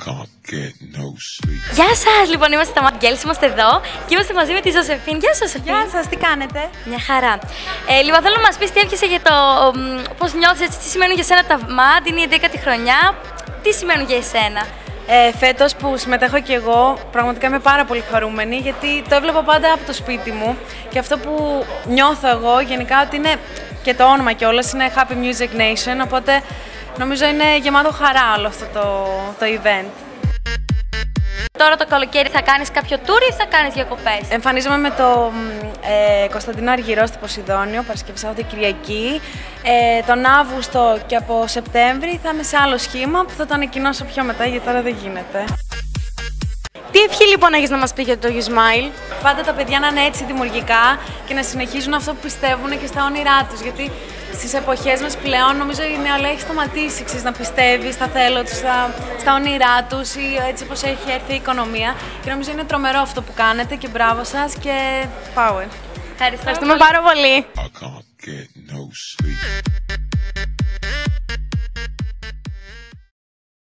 Γεια σας, λοιπόν, είμαστε τα Μαγγέλης, είμαστε εδώ και είμαστε μαζί με τη Ζωσεφίν. Γεια σας, Ζωσεφίν. Γεια σας, τι κάνετε? Μια χαρά. Λοιπόν, θέλω να μας πεις τι εύχεσαι για το πώς νιώθεις, έτσι, τι σημαίνουν για σένα τα ΜΑΤ, είναι η 11η χρονιά, τι σημαίνουν για εσένα? Φέτος που συμμετέχω και εγώ, πραγματικά είμαι πάρα πολύ χαρούμενη, γιατί το έβλεπα πάντα από το σπίτι μου και αυτό που νιώθω εγώ γενικά ότι είναι, και το όνομα κιόλας, είναι Happy Music Nation, οπότε νομίζω είναι γεμάτο χαρά όλο αυτό το event. Τώρα το καλοκαίρι θα κάνεις κάποιο tour ή θα κάνεις διακοπές? Εμφανίζομαι με το Κωνσταντίνο Αργυρό στο Ποσειδόνιο, Παρασκευή, Σάββατο, Κυριακή. Τον Αύγουστο και από Σεπτέμβρη θα είμαι σε άλλο σχήμα που θα το ανακοινώσω πιο μετά, γιατί τώρα δεν γίνεται. Τι ευχή λοιπόν έχεις να μας πει για το You Smile? Πάντα τα παιδιά να είναι έτσι δημιουργικά και να συνεχίζουν αυτό που πιστεύουν και στα όνειρά τους. Γιατί στις εποχές μας πλέον νομίζω η νεολαία έχει σταματήσει να πιστεύει στα θέλω τους, στα όνειρά τους ή έτσι όπως έχει έρθει η οικονομία. Και νομίζω είναι τρομερό αυτό που κάνετε και μπράβο σας και power. Ευχαριστούμε πάρα πολύ.